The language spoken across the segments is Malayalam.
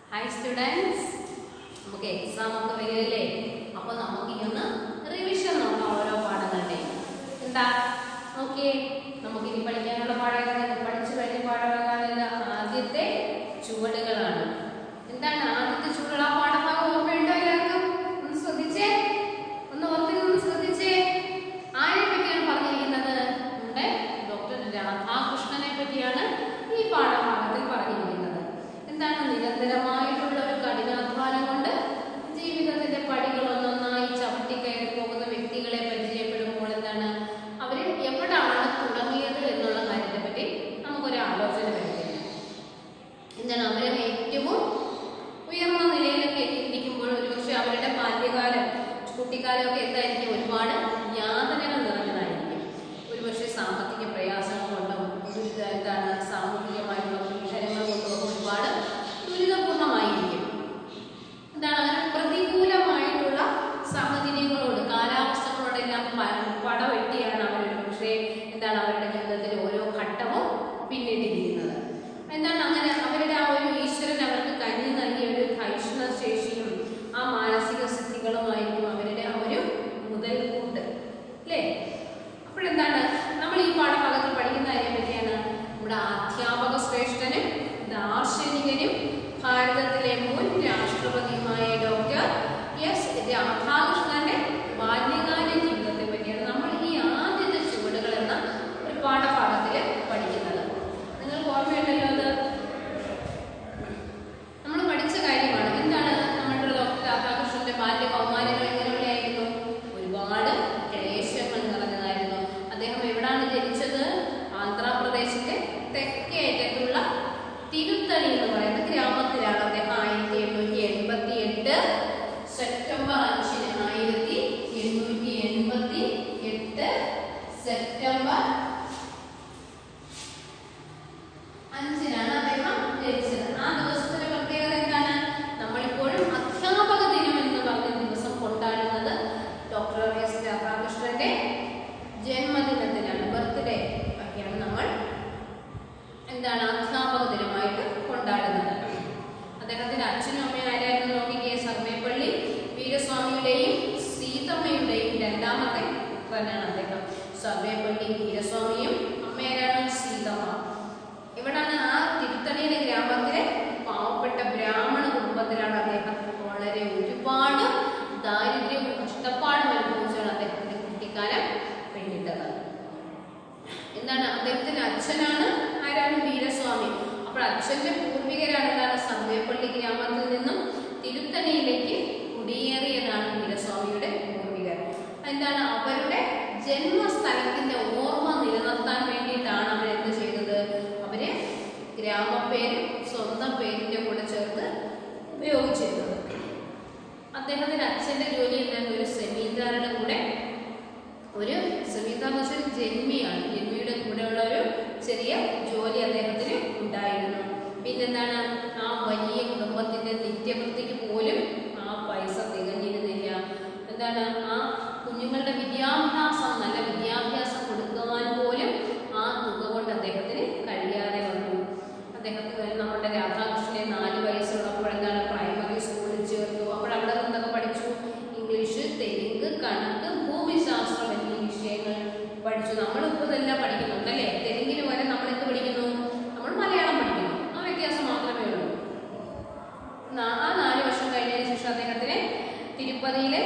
Hi students, നമുക്ക് എക്സാം ഒക്കെ വരില്ലേ? അപ്പോൾ നമുക്ക് ഇന്ന് റിവിഷൻ നോക്കാം ഓരോ പാഠങ്ങളുടെ. എന്താ? നോക്കിയേ, നമുക്ക് ഇനി പഠിക്കാനുള്ള പാഠങ്ങൾ പഠിച്ചു കഴിഞ്ഞ പാഠഭാഗങ്ങളുടെ ആദ്യത്തെ ചുവടുകളാണ്. എന്താണ് ആദ്യത്തെ ചുവടുകൾ? ആ പാഠഭാഗം ഓർമ്മയുണ്ടോ എല്ലാവർക്കും? ഒന്ന് ശ്രദ്ധിച്ചേ, ഒന്ന് ശ്രദ്ധിച്ചേ. ആരെ പറ്റിയാണ് പറഞ്ഞിരിക്കുന്നത്? നമ്മുടെ ഡോക്ടർ രാധാകൃഷ്ണനെ പറ്റിയാണ് ഈ പാഠഭാഗത്തിൽ പറഞ്ഞിരിക്കുന്നത്. എന്താണ്? നിരന്തരമായിട്ടുള്ള ഒരു കഠിനാധ്വാനം കൊണ്ട് ജീവിതത്തിന്റെ പടികൾ ഒന്നൊന്നായി ചവിട്ടിക്കയറി പോകുന്ന വ്യക്തികളെ പരിചയപ്പെടുമ്പോൾ എന്താണ് അവര് എവിടാണ് തുടങ്ങിയത് എന്നുള്ള കാര്യത്തെ പറ്റി നമുക്കൊരു ആലോചന വരുന്നില്ല. എന്താണ് അവരെ ഏറ്റവും ഉയർന്ന നിലയിലൊക്കെ എത്തിയിരിക്കുമ്പോൾ ഒരുപക്ഷെ അവരുടെ ബാല്യകാലം കുട്ടിക്കാലമൊക്കെ എന്തായിരിക്കും? ഒരുപാട് യാതനകൾ നിറഞ്ഞതായിരിക്കും. ഒരുപക്ഷെ സാമ്പത്തിക പ്രയാസങ്ങൾ കൊണ്ടും എന്താണ് സാമൂഹികമായിട്ടുള്ള പീഡനങ്ങൾ കൊണ്ടും ഒരുപാട് ദുരിതപൂർണമായിരിക്കും. എന്താണ് അങ്ങനെ പ്രതികൂലമായിട്ടുള്ള സാഹചര്യങ്ങളോട് കാലാവസ്ഥകളോടെല്ലാം പടവെട്ടിയാണ് അവർ പക്ഷേ എന്താണ് അവരുടെ ജീവിതത്തിൽ ഓരോ ഘട്ടവും പിന്നിട്ടിരിക്കുന്നത്. എന്താണ് അങ്ങനെ അവരുടെ ആ ഒരു ഈശ്വരൻ അവർക്ക് കഞ്ഞി നൽകിയ ഒരു ഭൈഷണ ശേഷിയും ആ മാനസിക സ്ഥിതികളുമായിരിക്കും അവരുടെ ആ ഒരു മുതൽക്കൂട്ട് അല്ലേ? അപ്പോഴെന്താണ് നമ്മൾ ഈ പാഠഭാഗത്തിൽ പഠിക്കുന്ന കാര്യം പറ്റിയാണ് നമ്മുടെ അധ്യാപക ശ്രേഷ്ഠനും ദാർശനികനും ഭാരതത്തിലെ മുൻ രാഷ്ട്രപതിയുമായ ഡോക്ടർ എസ് രാധാകൃഷ്ണന്റെ ബാല്യകാല ജീവിതത്തെ പറ്റിയാണ് നമ്മൾ ഈ ആദ്യത്തെ ചുവടുകൾ എന്ന ഒരു പാഠഭാഗത്തിൽ പഠിക്കുന്നത്. നിങ്ങൾക്ക് ഓർമ്മയുണ്ടല്ലോ, അത് നമ്മൾ പഠിച്ച കാര്യമാണ്. എന്താണ് നമ്മുടെ ഡോക്ടർ രാധാകൃഷ്ണന്റെ ബാല്യ കൗമാരങ്ങൾ എങ്ങനെയുള്ളതായിരുന്നു? ഒരുപാട് ക്ലേശങ്ങൾ നിറഞ്ഞതായിരുന്നു. അദ്ദേഹം എവിടാണ് ജനിച്ചത്? ആന്ധ്രാപ്രദേശിന്റെ തെക്കേ അറ്റത്തുള്ള തിരുത്തണി എന്ന് പറയുന്ന ഗ്രാമത്തിലാണ് അദ്ദേഹം 1888 സെപ്റ്റംബർ 5-ന് 1888 സെപ്റ്റംബർ 5-നാണ് അദ്ദേഹം ജനിച്ചത്. ആ ദിവസത്തിന്റെ പ്രത്യേകത എന്താണ്? നമ്മളിപ്പോഴും അധ്യാപക ദിനം എന്ന് പറഞ്ഞ ദിവസം കൊണ്ടാടുന്നത് ഡോക്ടർ എസ് രാധാകൃഷ്ണന്റെ ജന്മദിനത്തിനാണ്, ബർത്ത്ഡേ ഒക്കെയാണ് നമ്മൾ എന്താണ് അധ്യാപക ദിനമായിട്ട് കൊണ്ടാടുന്നത്. അദ്ദേഹത്തിന്റെ അച്ഛനും അമ്മയും ആരായിരുന്നു നോക്കിക്കേ? സർവേപ്പള്ളി വീരസ്വാമിയുടെയും സീതമ്മയുടെയും രണ്ടാമത്തെ പുത്രനാണ് അദ്ദേഹം. സർവേപ്പള്ളി വീരസ്വാമിയും അമ്മയാരാണ്? സീതമ്മ. ഇവിടാണ് ആ തിരുത്തണിയിലെ ഗ്രാമത്തിലെ പാവപ്പെട്ട ബ്രാഹ്മണ കുടുംബത്തിലാണ് അദ്ദേഹം വളരെ ഒരുപാട് ദാരിദ്ര്യവും കഷ്ടപ്പാടും അനുഭവിച്ചാണ് അദ്ദേഹത്തിന്റെ കുട്ടിക്കാലം പിന്നിട്ടത്. എന്താണ് അദ്ദേഹത്തിന്റെ അച്ഛനാണ് ആരാണ്? വീരസ്വാമി. അപ്പോൾ അച്ഛന്റെ പൂർവികരാണ് എന്താണ് സർവേപ്പള്ളി ഗ്രാമത്തിൽ നിന്നും തിരുത്തണിയിലേക്ക് കുടിയേറിയതാണ് വീരസ്വാമിയുടെ പൂർവികർ. എന്താണ് അവരുടെ ജന്മസ്ഥലത്തിന്റെ ഓർമ്മ നിലനിർത്താൻ വേണ്ടിയിട്ടാണ് അവരെന്ത് ചെയ്തത്? അവര് ഗ്രാമപ്പേരും സ്വന്തം പേരിന്റെ കൂടെ ചേർത്ത് ഉപയോഗിച്ചിരുന്നത്. അദ്ദേഹത്തിന്റെ അച്ഛന്റെ ജോലി എന്തായിരുന്നു? ഒരു സെമീന്ദാരുടെ കൂടെ, ഒരു സെമീന്ദാർ എന്ന് വെച്ചാൽ ജന്മിയാണ്, ജന്മിയുടെ കൂടെയുള്ള ഒരു ചെറിയ ജോലി അദ്ദേഹത്തിന് ഉണ്ടായിരുന്നു. പിന്നെന്താണ് ആ വലിയ കുടുംബത്തിന്റെ നിത്യവൃത്തിക്ക് പോലും ആ പൈസ തികഞ്ഞിരുന്നില്ല. എന്താണ് ആ കുഞ്ഞുങ്ങളുടെ വിദ്യാഭ്യാസം, നല്ല വിദ്യാഭ്യാസം കൊടുക്കുവാൻ പോലും ആ തുക കൊണ്ട് അദ്ദേഹത്തിന് കഴിയാതെ വന്നു. അദ്ദേഹത്തിന് നമ്മുടെ രാധാകൃഷ്ണനെ 4 വയസ്സുള്ളപ്പോൾ എന്താണ് പ്രൈമറി സ്കൂളിൽ ചേർത്തു. അപ്പോൾ അവിടെ നിന്നൊക്കെ പഠിച്ചു. ഇംഗ്ലീഷ്, തെലുങ്ക്, കണക്ക്, ഭൂമിശാസ്ത്രം എന്നീ വിഷയങ്ങൾ പഠിച്ചു. നമ്മളിപ്പോൾ ഇതെല്ലാം പഠിക്കുന്നുണ്ടല്ലേ? തെലുങ്കിന് വരെ നമ്മളെന്ത് പഠിക്കുന്നു? നമ്മൾ മലയാളം പഠിക്കുന്നു. ആ വ്യത്യാസം മാത്രമേ ഉള്ളൂ. ആ 4 വർഷം കഴിഞ്ഞതിന് ശേഷം അദ്ദേഹത്തിനെ തിരുപ്പതിയിലെ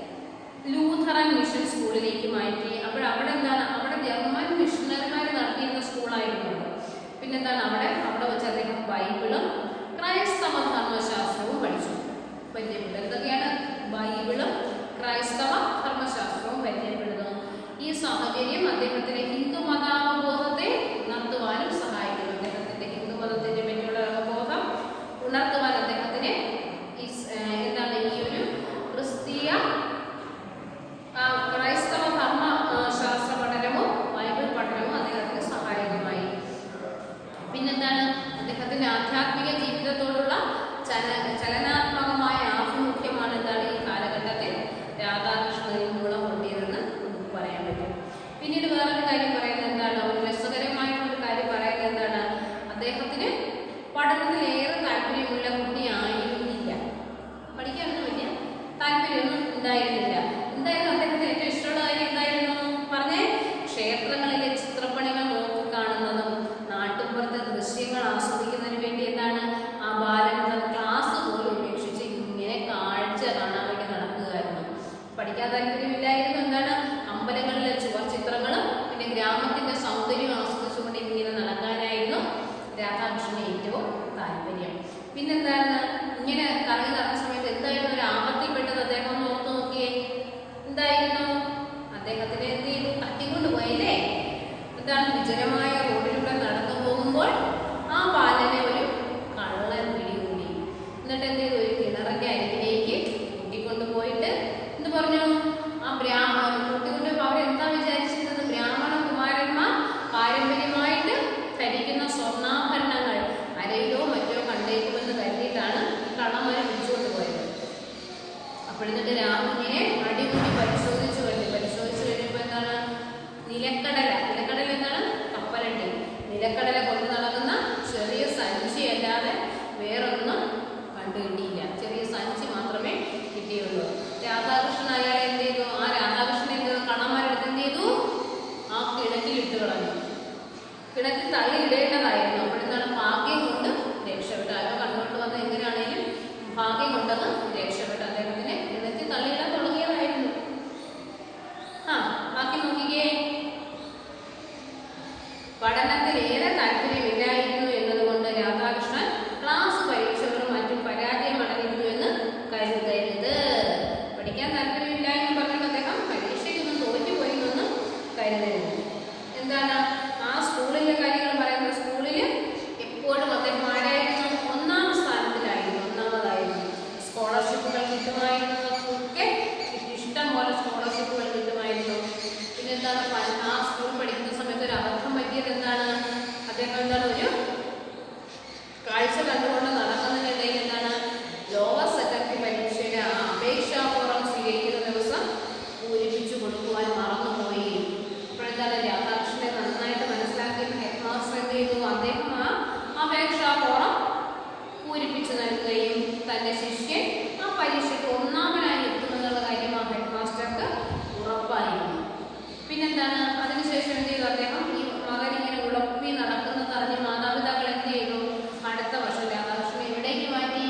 ലൂഥറൻ മിഷൻ സ്കൂളിലേക്ക് മാറ്റി. അപ്പോൾ അവിടെ എന്താണ് അവിടെ ജർമ്മൻ മിഷണറിമാർ നടത്തിയിരുന്ന സ്കൂളായിരുന്നു. പിന്നെന്താണ് അവിടെ വെച്ച് അദ്ദേഹം ബൈബിളും ക്രൈസ്തവ ധർമ്മശാസ്ത്രവും പഠിച്ചു. പരിചയപ്പെട്ടു. എന്തൊക്കെയാണ്? ബൈബിളും ക്രൈസ്തവ ധർമ്മശാസ്ത്രവും പരിചയപ്പെടുന്നു. ഈ സാഹചര്യം അദ്ദേഹത്തിന് ഹിന്ദു മതാവബോധത്തെ ഉണർത്തുവാനും സഹായിക്കുന്നു. അദ്ദേഹത്തിന്റെ ഹിന്ദു മതത്തിന്റെ പറ്റിയുള്ള അവബോധം ഉണർത്തുവാൻ അദ്ദേഹത്തിന് എന്താണ് ഈ ഒരു ക്രിസ്തീയ ക്രൈസ്തവ ധർമ്മ ശാസ്ത്ര പഠനവും ബൈബിൾ പഠനവും അദ്ദേഹത്തിന് സഹായകമായി. പിന്നെന്താണ് അദ്ദേഹത്തിന്റെ ആധ്യാത്മിക ജീവിതത്തോടുള്ള ചലനാത്മകമായ ആഭിമുഖ്യമാണ് എന്താണ് ഈ കാലഘട്ടത്തിൽ രാധാകൃഷ്ണനിൽ മൂളം കൊണ്ടിയതെന്ന് നമുക്ക് പറയാൻ പറ്റും. പിന്നീട് വേറൊരു കാര്യം പറയുന്നത് എന്താണ്? ഒരു രസകരമായിട്ടുള്ള കാര്യം പറയുന്നത് എന്താണ്? അദ്ദേഹത്തിന് പിന്നെന്താണ് ഇങ്ങനെ കറങ്ങി നടന്ന സമയത്ത് എന്തായിരുന്നു ഒരു ആപത്തിൽപ്പെട്ടത് അദ്ദേഹം ഒന്ന് ഓർത്ത് നോക്കിയേ. എന്തായിരുന്നു? അദ്ദേഹത്തിന് എന്ത് ചെയ്തു? തട്ടിക്കൊണ്ടുപോയല്ലേ. എന്താണ്? വിജനമായ റോഡിലൂടെ നടന്നു പോകുമ്പോൾ ആ ബാലനെ ഒരു കള്ളൻ പിടികൂടി. എന്നിട്ട് എന്ത് ചെയ്തു? ഒരു കിണറിന്റെ അരികിലേക്ക് കൂട്ടിക്കൊണ്ടുപോയിട്ട് എന്ത് പറഞ്ഞു? ആ കൂട്ടിക്കൊണ്ടുപോയി അവരെന്താ വിചാരിച്ചിരുന്നത്? ബ്രാഹ്മണ കുമാരന്മാർ പാരമ്പര്യമായിട്ട് ധരിക്കുന്ന സ്വർണ്ണാഭരണങ്ങൾ അരയിലോ മറ്റോ കണ്ടേക്കുമെന്ന് കരുതിയിട്ടാണ് ഈ കള്ളന്മാരെ വിളിച്ചുകൊണ്ട് പോയത്. അപ്പോഴെന്നിട്ട് രാമനെ അടിമുടി പരിശോധിച്ചു കഴിഞ്ഞപ്പോൾ എന്താണ്? നിലക്കടല എന്താണ്? കപ്പലണ്ടി. നിലക്കടല കൊണ്ട് നടക്കുന്ന ചെറിയ സഞ്ചി അല്ലാതെ വേറൊന്നും കണ്ടു കിട്ടിയില്ല. ചെറിയ സഞ്ചി മാത്രമേ കിട്ടിയുള്ളൂ. രാധാകൃഷ്ണൻ അയാളെ എന്ത് ചെയ്തു? ആ രാധാകൃഷ്ണൻ എന്ത് ചെയ്തു? കള്ളന്മാരെടുത്ത് എന്ത് ചെയ്തു? ആ കിണറ്റിലിട്ട് കളഞ്ഞു. കിണറ്റിൽ തള്ളി ഇടേണ്ടതായിരുന്നു. അപ്പോഴെന്താണ്? ഭാഗ്യം കൊണ്ട് രക്ഷപ്പെട്ടു. ആരോ കണ്ടുകൊണ്ട് വന്ന് എങ്ങനെയാണെങ്കിലും ഭാഗ്യം കൊണ്ടത് രക്ഷപ്പെട്ടു. അദ്ദേഹത്തിന് കിണറ്റിൽ തള്ളിയിടാൻ തുടങ്ങിയതായിരുന്നു. ബാക്കി നോക്കിക്കേ. പഠനത്തിൽ ഏറെ താല്പര്യമില്ലായിരുന്നു എന്നതുകൊണ്ട് രാധാകൃഷ്ണൻ ക്ലാസ് പരീക്ഷകളും മറ്റും പരാജയമടഞ്ഞിരുന്നു എന്ന് കരുതരുത്. പഠിക്കാൻ താല്പര്യമില്ല എന്ന് പറഞ്ഞിട്ട് അദ്ദേഹം പരീക്ഷയ്ക്കൊന്നും തോറ്റുപോയി എന്നൊന്നും കരുതരുത്. എന്താണ് ആ സ്കൂളിലെ കാര്യങ്ങൾ പറയുന്നത്? സ്കൂളിൽ എപ്പോഴും അദ്ദേഹം ആരായിരുന്നു? ഒന്നാമതായിരുന്നു. സ്കോളർഷിപ്പുകൾ കിട്ടുമായിരുന്നതൊക്കെ ഇഷ്ടം പോലെ സ്കോളർഷിപ്പുകൾ കിട്ടുമായിരുന്നു. പിന്നെന്താണ്? ആ സ്കൂൾ പഠിക്കുന്ന സമയത്ത് ഒരു അബദ്ധം പറ്റിയത് എന്താണ്? അദ്ദേഹം എന്താണ് ഒരു കാഴ്ച കണ്ടുകൊണ്ട് നടക്കുന്നതിനിടയിൽ എന്താണ്? ലോവർ സെക്കൻഡറി പരീക്ഷയുടെ ആ അപേക്ഷാ ഫോറം സ്വീകരിക്കുന്ന ദിവസം പൂരിപ്പിച്ചു കൊടുക്കുവാൻ മറന്നുപോയി. അപ്പോഴെന്താണ്? രാധാകൃഷ്ണനെ നന്നായിട്ട് മനസ്സിലാക്കിയ ഹെഡ് മാസ്റ്റർ എന്ത് ചെയ്തു? അദ്ദേഹം ആ അപേക്ഷാ ഫോറം പൂരിപ്പിച്ചു നൽകുകയും തന്റെ ശിഷ്യൻ ആ പരീക്ഷയ്ക്ക് ഒന്നാമനായി എത്തുമെന്നുള്ള കാര്യം ആ ഹെഡ് മാസ്റ്റർക്ക് ഉറപ്പായിരുന്നു. പിന്നെന്താണ്? അതിനുശേഷം എന്ത് ചെയ്തു? അദ്ദേഹം ഈ മകൻ ഇങ്ങനെ ഉഴപ്പി നടക്കുന്നത് അറിഞ്ഞ് മാതാപിതാക്കൾ എന്ത് ചെയ്തു? അടുത്ത വർഷം രാധാകൃഷ്ണനെ എവിടേക്ക് മാറ്റി?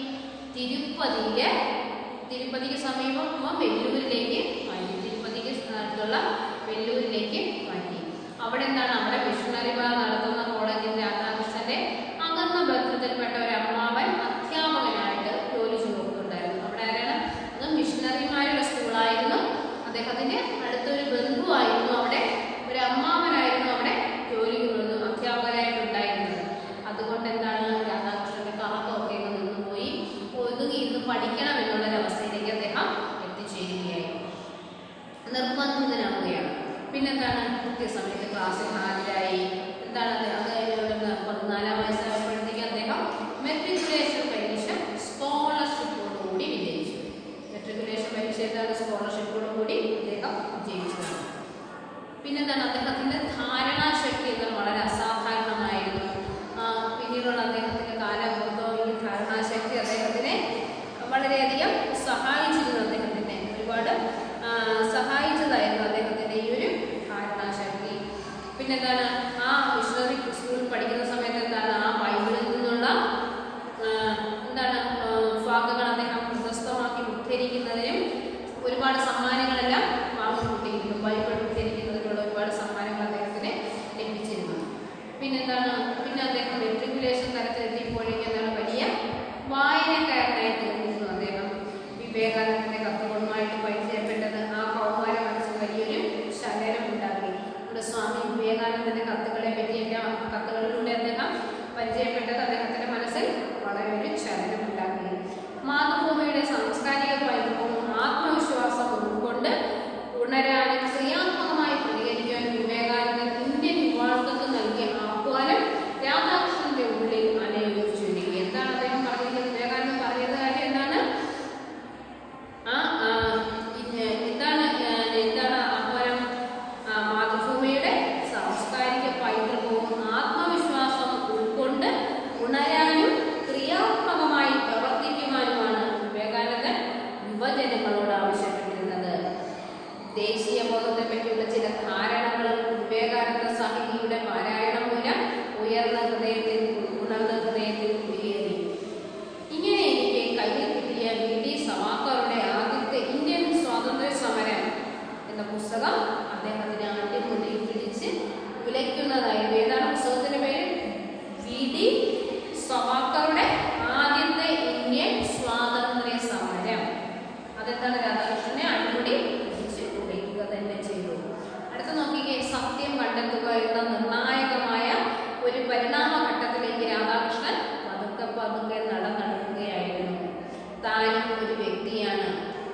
തിരുപ്പതിക്ക് സമീപം വെല്ലൂരിലേക്ക് മാറ്റി. തിരുപ്പതിക്ക് അടുത്തുള്ള വെല്ലൂരിലേക്ക് മാറ്റി. അവിടെ എന്താണ്? അവിടെ മിഷണറി ബാർ നടത്തുന്ന കോളേജിൽ രാധാകൃഷ്ണന്റെ അകന്ന ബന്ധത്തിൽപ്പെട്ട ഒരു അമ്മാവൻ അധ്യാപകനായിട്ട് ജോലി ചെയ്തുകൊണ്ടുണ്ടായിരുന്നു. അവിടെ ആരാണ്? അത് മിഷണറിമാരുടെ സ്കൂളായിരുന്നു. അദ്ദേഹത്തിന്റെ അടുത്തൊരു ബന്ധുവായിരുന്നു. അവിടെ ഒരു അമ്മാവനായിരുന്നു അവിടെ ജോലി അധ്യാപകനായിട്ടുണ്ടായിരുന്നത്. അതുകൊണ്ട് എന്താണ്? രാധാകൃഷ്ണന്റെ കറക്കമൊക്കെ നിന്നുപോയി. ഒതുങ്ങി ഇന്ന് പഠിക്കണം എന്നുള്ളൊരവസ്ഥയിലേക്ക് അദ്ദേഹം എത്തിച്ചേരുകയായി. നിർബന്ധിതനാവുകയാണ്. പിന്നെന്താണ്? കൃത്യസമയത്ത് ക്ലാസ്സിൽ ഹാജരായി. എന്താണ്? അത് കഴിഞ്ഞ 14 വയസ്സായപ്പോഴത്തേക്ക് അദ്ദേഹം മെട്രിക്കുലേഷൻ പരീക്ഷ സ്കോളർഷിപ്പോടുകൂടി വിജയിച്ചു. മെട്രിക്കുലേഷൻ പരീക്ഷ എന്താണ്? സ്കോളർഷിപ്പോടുകൂടി അദ്ദേഹം വിജയിച്ചതാണ്. പിന്നെന്താണ്? അദ്ദേഹത്തിന്റെ ധാരണാശക്തി എന്നാൽ വളരെ അസാധാരണമായിരുന്നു. പിന്നീടുള്ള അദ്ദേഹത്തിന്റെ കാലഘട്ടം ഈ ധാരണാശക്തി അദ്ദേഹത്തിനെ വളരെയധികം സഹായിച്ചിരുന്നു. അദ്ദേഹത്തിനെ ഒരുപാട് സഹായിച്ചതായിരുന്നു അദ്ദേഹത്തിന്റെ ഈ ഒരു ധാരണാശക്തി. പിന്നെന്താണ്? ആ മിഷണറി സ്കൂളിൽ പഠിക്കുന്ന സമയത്ത് എന്താണ്? ആ ബൈബിളിൽ നിന്നുള്ള എന്താണ് വാക്കുകൾ അദ്ദേഹം പ്രശസ്തമാക്കി ഉദ്ധരിക്കുന്നതിനും ഒരുപാട് സമ്മാനങ്ങളെല്ലാം വാങ്ങിക്കൂട്ടിയിരുന്നു. ബൈബിൾ ഉദ്ധരിക്കുന്നതിനുള്ള ഒരുപാട് സമ്മാനങ്ങൾ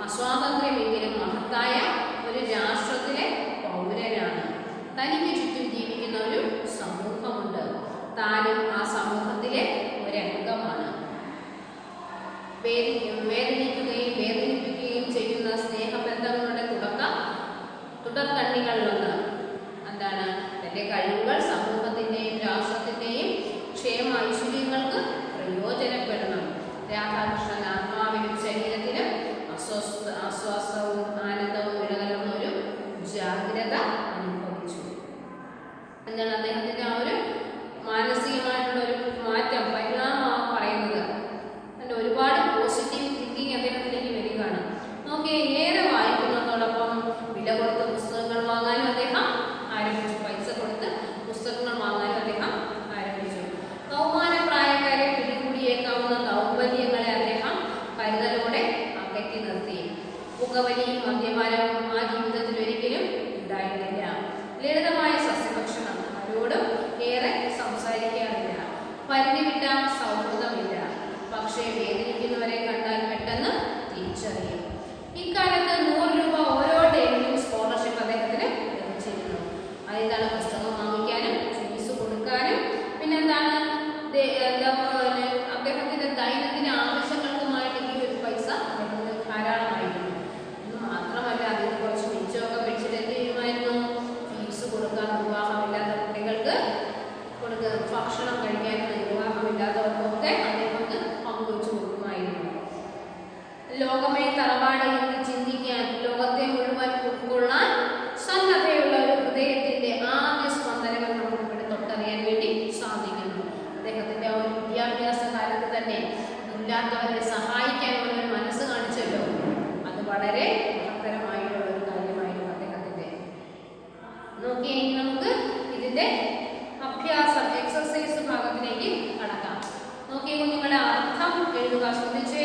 അസ്വാതന്ത്ര്യമെങ്കിലും മഹത്തായ ഒരു രാഷ്ട്രത്തിലെ പൗരനാണ്. തനിക്ക് ചുറ്റും ജീവിക്കുന്ന ഒരു സമൂഹമുണ്ട്. താനും ആ സമൂഹത്തിലെ ഒരംഗമാണ്. വേദനിപ്പിക്കുകയും ചെയ്യുന്ന സ്നേഹബന്ധങ്ങളുടെ തുടർക്കണ്ണികളിലൊന്ന് എന്താണ്? തന്റെ കഴിവുകൾ സമൂഹത്തിന്റെയും രാഷ്ട്രത്തിന്റെയും ക്ഷേമ ഐശ്വര്യങ്ങൾക്ക് പ്രയോജനപ്പെടണം. രാധാകൃഷ്ണൻ ആത്മാവിനും ശരീരത്തിനും ആശ്വാസവും ആനന്ദവും ഇടകലർന്ന ഒരു ജാഗ്രത അനുഭവിച്ചു. എന്താണ് അദ്ദേഹത്തിന്റെ ആ ഒരു മാനസികമായിട്ടുള്ള ഒരു മാറ്റം, പരിണാമമാണ് പറയുന്നത്. അതിന്റെ ഒരുപാട് പോസിറ്റീവ് തിങ്കിങ് അദ്ദേഹത്തിലേക്ക് വരികയാണ്. നോക്കിയേ, ഏറെ വായിക്കുന്നതോടൊപ്പം വില കൊടുത്ത് പുസ്തകങ്ങൾ വാങ്ങാനും അദ്ദേഹം ആരംഭിച്ചു. പൈസ കൊടുത്ത് പുസ്തകങ്ങൾ വാങ്ങാനും അദ്ദേഹം ആരംഭിച്ചു. കൗമാരപ്രായക്കാരെ പിടികൂടിയേക്കാവുന്ന ദൗർബല്യങ്ങളെ അദ്ദേഹം കരുതലോടെ അകറ്റി നിർത്തി. പുകവലിയും മദ്യപാനവും ആ ജീവിതത്തിൽ ഒരിക്കലും ഉണ്ടായിരുന്നില്ല. ലളിതമായ സസ്യഭക്ഷണം, ആരോടും ഏറെ സംസാരിക്കാറില്ല. പരിധി വിട്ട സൗഹൃദമില്ല. പക്ഷേ വേദനിക്കുന്നവരെ കണ്ടാൽ പെട്ടെന്ന് തിരിച്ചറിയും. ഇക്കാലത്ത് 100 രൂപ ഓരോ ടേമിനും സ്കോളർഷിപ്പ് അദ്ദേഹത്തിന് ലഭിച്ചിരുന്നു. അതെന്താണ്? പുസ്തകം വാങ്ങിക്കാനും ഫീസ് കൊടുക്കാനും പിന്നെന്താണ് അദ്ദേഹത്തിന്റെ ദൈനംദിന ആവശ്യങ്ങൾക്കുമായിട്ട് ഈ ഒരു പൈസ ധാരാളമായിരുന്നു. ഇത് മാത്രമല്ല, അതിന് കുറച്ച് മിച്ചമൊക്കെ പിടിച്ചിട്ട് എന്ത് ചെയ്യുമായിരുന്നു? ഫീസ് കൊടുക്കാൻ, വിവാഹമില്ലാത്ത കുട്ടികൾക്ക് കൊടുക്കുക, ഭക്ഷണം കഴിക്കാനും വിവാഹമില്ലാത്തവർക്കൊക്കെ അദ്ദേഹത്തിന് പങ്കുവച്ചു കൊടുക്കുമായിരുന്നു. ലോകമേ തറവാട് എന്ന് ചിന്തിക്കാൻ, ലോകത്തെ മുഴുവൻ ഉൾക്കൊള്ളാൻ സന്നദ്ധയുള്ള ഒരു ഹൃദയത്തിന്റെ ആദ്യ സ്പന്ദനങ്ങൾ നമുക്ക് ഇവിടെ തൊട്ടറിയാൻ വേണ്ടി സാധിക്കുന്നു. അദ്ദേഹത്തിന്റെ ആ ഒരു വിദ്യാഭ്യാസ കാലത്ത് തന്നെ ഇല്ലാത്തവരെ സഹായിക്കാനുള്ള ഒരു മനസ്സ് കാണിച്ചല്ലോ. അത് വളരെ മഹത്തരമായിട്ടുള്ള ഒരു കാര്യമായിരുന്നു അദ്ദേഹത്തിന്റെ. നോക്കിയെങ്കിൽ നമുക്ക് ഇതിന്റെ അഭ്യാസം, എക്സർസൈസ് ഭാഗത്തിലേക്ക് കടക്കാം. നോക്കിയേ കുഞ്ഞുങ്ങളെ, അർത്ഥം എഴുതുക. ശ്രദ്ധിച്ചേ,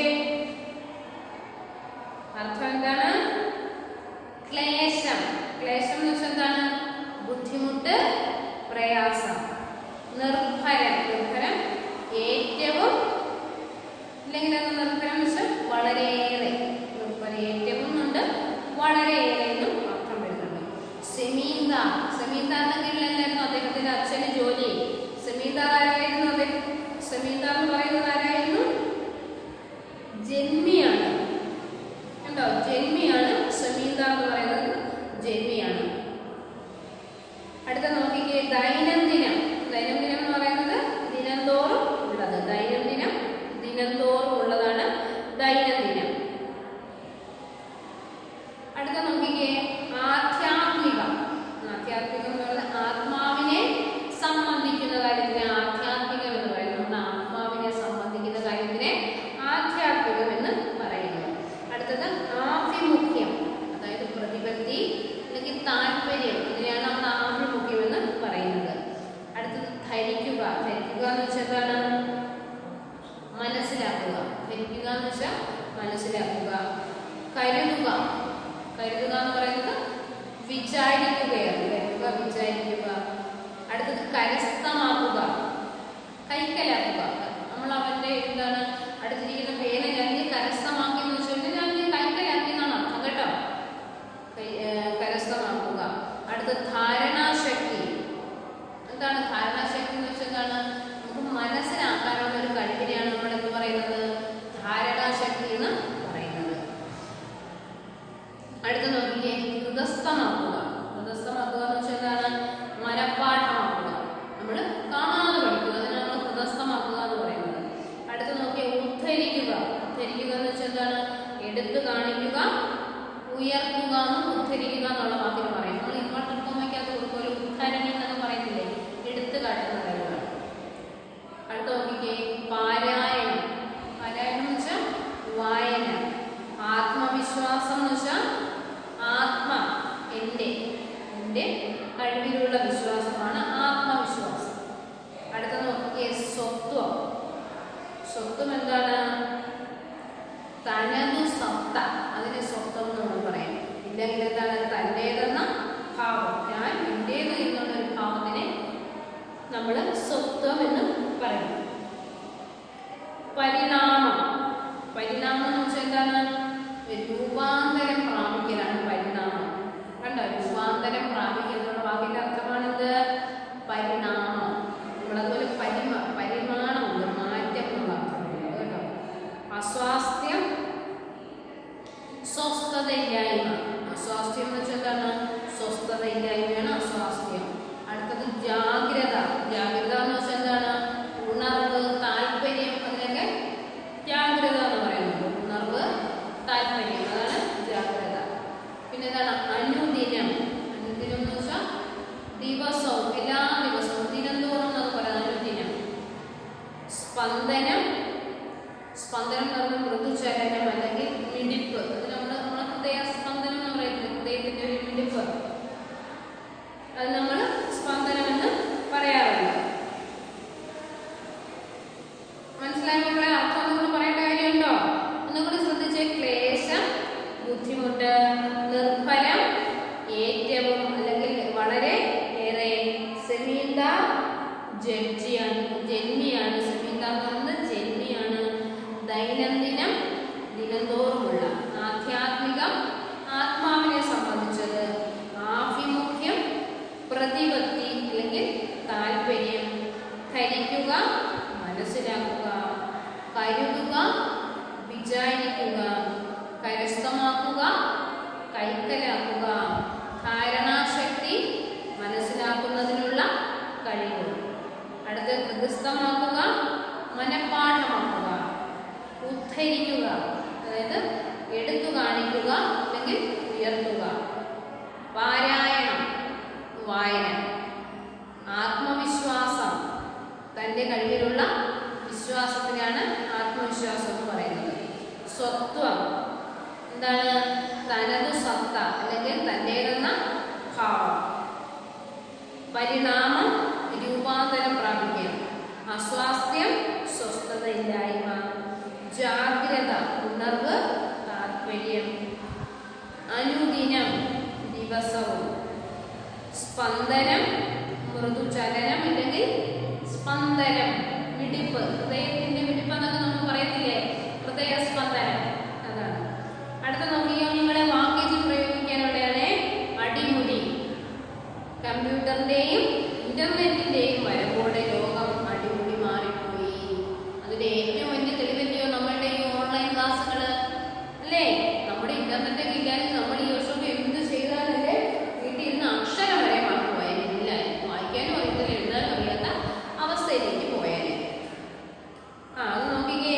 അർത്ഥം എന്താണ്? ക്ലേശം. ക്ലേശം എന്ന് വെച്ചാൽ എന്താണ്? ബുദ്ധിമുട്ട്, പ്രയാസം. നിർഭരം. നിർഭരം ഏറ്റവും, ഇല്ലെങ്കിൽ നിർഭരം എന്ന് വെച്ചാൽ വളരെയേറെ. നിർഭരം ഏറ്റവും ഉണ്ട്, വളരെയേറെ എന്നും അർത്ഥം വരുന്നുണ്ട്. സെമീന്ദാർ. സെമീന്ദാറിന്റെ കീഴിലല്ലായിരുന്നു അദ്ദേഹത്തിന്റെ അച്ഛന് ജോലി. സെമീന്ദാർ ആരായിരുന്നു? അദ്ദേഹം സെമീന്ദാർ എന്ന് പറയുന്നത് ആരായിരുന്നു? ജന്മിയാണ്. ഉണ്ടോ? ജന്മിയാണ് സെമീന്ദാർ എന്ന് പറയുന്നത്. ജന്മിയാണ്. അടുത്ത നോക്കിക്കേ, ദൈനംദിനം. ദൈനംദിനം എന്ന് പറയുന്നത് ദിനംതോറും ഉള്ളത്. ദൈനംദിനം ദിനംതോറും ഉള്ളതാണ് ദൈനംദിനം. അടുത്ത നോക്കിക്കേ, ആധ്യാത്മികം. ആധ്യാത്മികം എന്ന് പറയുന്നത് ആത്മാവിനെ സംബന്ധിക്കുന്ന കാര്യത്തിന് ആധ്യാത്മികം എന്ന് പറയുന്നത്. നമ്മുടെ ആത്മാവിനെ സംബന്ധിക്കുന്ന കാര്യത്തിന് ആധ്യാത്മികം എന്ന് പറയുന്നു. അടുത്തത് ആഭിമുഖ്യം, അതായത് പ്രതിപത്തി അല്ലെങ്കിൽ താല്പര്യം. ഇതിനെയാണ് നമ്മൾ ആഭിമുഖ്യം എന്ന് പറയുന്നത്. അടുത്തത് ധരിക്കുക. ധരിക്കുക എന്ന് വെച്ചാൽ എന്താണ്? മനസ്സിലാക്കുക. ധരിക്കുക എന്ന് വെച്ചാൽ മനസ്സിലാക്കുക. കരുതുക. കരുതുക എന്ന് പറയുന്നത് വിചാരിക്കുകയാണ്. കരുതുക, വിചാരിക്കുക. അടുത്തത് കരസ്ഥമാക്കുക, കൈക്കലാക്കുക. നമ്മൾ അവന്റെ എന്താണ് അടുത്തിരിക്കുന്ന പേന ഞാൻ കരസ്ഥമാക്കി എന്ന് വെച്ചാൽ ഞാൻ കൈക്കലാക്കി എന്നാണ് അർത്ഥം കേട്ടോ. കരസ്ഥമാക്കുക. അടുത്ത ധാരണാശക്തി. എന്താണ് ധാരണാശക്തി എന്ന് വെച്ചാൽ എന്താണ്? നമുക്ക് മനസ്സിലാക്കാനുള്ള ഒരു കഴിവിനെയാണ് നമ്മൾ എന്ത് പറയുന്നത്? ധാരണാശക്തി എന്ന് പറയുന്നത്. അടുത്ത നോക്കിക്കേ, ഹൃദസ്ഥമാക്കുക. ഹൃദസ്ഥമാക്കുക എന്ന് വെച്ചാൽ എന്താണ്? മനപ്പാഠമാക്കുക. നമ്മൾ കാണാതെ പഠിക്കുക, അതിനാണ് നമ്മൾ ഹൃദസ്ഥമാക്കുക എന്ന് പറയുന്നത്. അടുത്ത് നോക്കിയാൽ ഉദ്ധരിക്കുക. ഉദ്ധരിക്കുക എന്ന് വെച്ചാൽ എന്താണ്? എടുത്തു കാണിക്കുക, ഉയർത്തുക എന്നും ഉദ്ധരിക്കുക എന്നുള്ള വാക്കിന് പറയും. നമ്മൾ ഇൻവെർട്ടഡ് കോമയ്ക്കകത്ത് കൊടുക്കുമല്ലോ, ഉദ്ധരണി എന്നൊക്കെ പറയുന്നില്ലേ, എടുത്തു കാട്ടുന്ന കഴിവാണ്. അടുത്ത് നോക്കിക്കേ, പാരായണം. പാരായണം എന്ന് വെച്ചാൽ വായന. ആത്മവിശ്വാസം എന്ന് വെച്ചാൽ ആത്മ, എൻ്റെ കഴിവിലുള്ള വിശ്വാസമാണ് ആത്മവിശ്വാസം. അടുത്ത നോക്കിക്കേ, സ്വത്വം. സ്വത്വം എന്താണ്? തനതു സത്ത, അതിനെ സ്വത്വം എന്ന് നമ്മൾ പറയും. ഇല്ലെങ്കിൽ എന്താണ്? തന്റേതെന്ന ഭാവം, ഞാൻ എന്റേത് എന്നുള്ള ഒരു ഭാവത്തിനെ നമ്മൾ സ്വത്വം എന്ന് പറയും. പരിണാമം. പരിണാമം എന്ന് വെച്ചാൽ എന്താണ്? രൂപാന്തരം പ്രാപിക്കലാണ് പരിണാമം. കണ്ടോ, രൂപാന്തരം പ്രാപിക്കുക എന്നുള്ള വാക്കിന്റെ അർത്ഥമാണെന്ത്? പരിണാമം. നമ്മളതുപോലെ പരിമാണമുണ്ട്, മാറ്റം എന്നുള്ള അർത്ഥമുണ്ട് കേട്ടോ. അസ്വാസ്ഥ്യം, സ്വസ്ഥതയില്ലായ്മ. അസ്വാസ്ഥ്യം എന്ന് വെച്ചാൽ എന്താണ്? സ്വസ്ഥതയില്ലായ്മയാണ് അസ്വാസ്ഥ്യം. അടുത്തത് ജാഗ്രത. ജാഗ്രത എന്ന് വെച്ചാൽ എന്താണ്? ഉണർവ്, താല്പര്യം, അതിനൊക്കെ ജാഗ്രത എന്ന് പറയുന്നത്. ഉണർവ്, താല്പര്യം, അതാണ് ജാഗ്രത. പിന്നെ എന്താണ്? അനുദിനം. അനുദിനം എന്ന് വെച്ചാൽ ദിവസവും, എല്ലാ ദിവസവും, ദിനം തോറും എന്നൊക്കെ പറയാം അനുദിനം. സ്പന്ദനം. സ്പന്ദനം എന്ന് പറഞ്ഞാൽ മൃദുചലനം അല്ലെങ്കിൽ മിടിപ്പ്. അത് നമ്മളെ ഹൃദയ സ്പന്ദനം എന്ന് പറയുന്നത്, ഹൃദയത്തിന്റെ ഒരു മിടിപ്പ്, അത് നമ്മൾ സ്പന്ദനം എന്ന് പറയാറുണ്ട്. മനസ്സിലായ മക്കളെ? അർത്ഥം നിങ്ങൾ പറയേണ്ട കാര്യമുണ്ടോ? ഒന്നുകൂടി ശ്രദ്ധിച്ച്. ക്ലേശം, ബുദ്ധിമുട്ട്, നിർഫലം, ഏറ്റവും അല്ലെങ്കിൽ വളരെ ഏറെ, സെമീന്ത ജന്മിയാണ്. സെമീന്ത എന്ന് പറയുന്നത് ജന്മിയാണ്. ദൈനംദിനം, ദിനംതോറുമുള്ള. ആധ്യാത്മികം, ആത്മാവിനെ സംബന്ധിച്ചത്. ആഭിമുഖ്യം, പ്രതിപത്തി അല്ലെങ്കിൽ താല്പര്യം. ധരിക്കുക, മനസ്സിലാക്കുക. കരുതുക, വിചാരിക്കുക. കരസ്ഥമാക്കുക, കൈക്കലാക്കുക. ധാരണാശക്തി, മനസ്സിലാക്കുന്നതിനുള്ള കഴിവ്. അടുത്ത് ഹൃദയസ്ഥമാക്കുക, മനഃപാഠമാക്കുക. ഉദ്ധരിക്കുക, അതായത് എടുത്തു കാണിക്കുക അല്ലെങ്കിൽ ഉയർത്തുക. പാരായണം, വായന. ആത്മവിശ്വാസം, തൻ്റെ കഴിവിലുള്ള വിശ്വാസത്തിനാണ് ആത്മവിശ്വാസം എന്ന് പറയുന്നത്. സ്വത്വം, എന്താണ്? തനതു സത്ത അല്ലെങ്കിൽ തൻ്റേതെന്ന ഭാവം. പരിണാമം, രൂപാന്തരം പ്രാപിക്കുക. അസ്വാസ്ഥ്യം, സ്വസ്ഥതയില്ലായ്മ. ജാഗ്രത, ഉണർവ്, താല്പര്യം. അനുദിനം, ദിവസവും. സ്പന്ദനം, മൃദുചലനം അല്ലെങ്കിൽ സ്പന്ദനം, മിടിപ്പ്. ഹൃദയത്തിന്റെ മിടിപ്പ് എന്നൊക്കെ നമ്മൾ പറയത്തില്ലേ? ഹൃദയസ്പന്ദനം, അതാണ്. അടുത്ത നോക്കിയോ, നിങ്ങളെ വാക്യത്തിൽ പ്രയോഗിക്കാനുള്ളതാണ് അടിമുടി. കമ്പ്യൂട്ടറിന്റെയും ഇന്റർനെറ്റിന്റെയും വരവോടെ ലോകം അടിമുടി മാറിപ്പോയി. അതിന്റെ ഏറ്റവും വലിയ തെളിവല്ലയോ നമ്മളുടെ ഈ ഓൺലൈൻ ക്ലാസ്സുകൾ അല്ലേ? നമ്മുടെ ഇന്റർനെറ്റ് ഒക്കെ ഇല്ലാതെ നമ്മൾ ഈ വർഷമൊക്കെ എന്ത് ചെയ്താലല്ലേ വീട്ടിൽ ഇരുന്ന് അക്ഷരം വരെ മറന്നു പോയാലില്ല. വായിക്കാനും അറിയത്തില്ല, എഴുതാനും അറിയാത്ത അവസ്ഥയിലേക്ക് പോയാലേ. അത് നോക്കിക്കേ.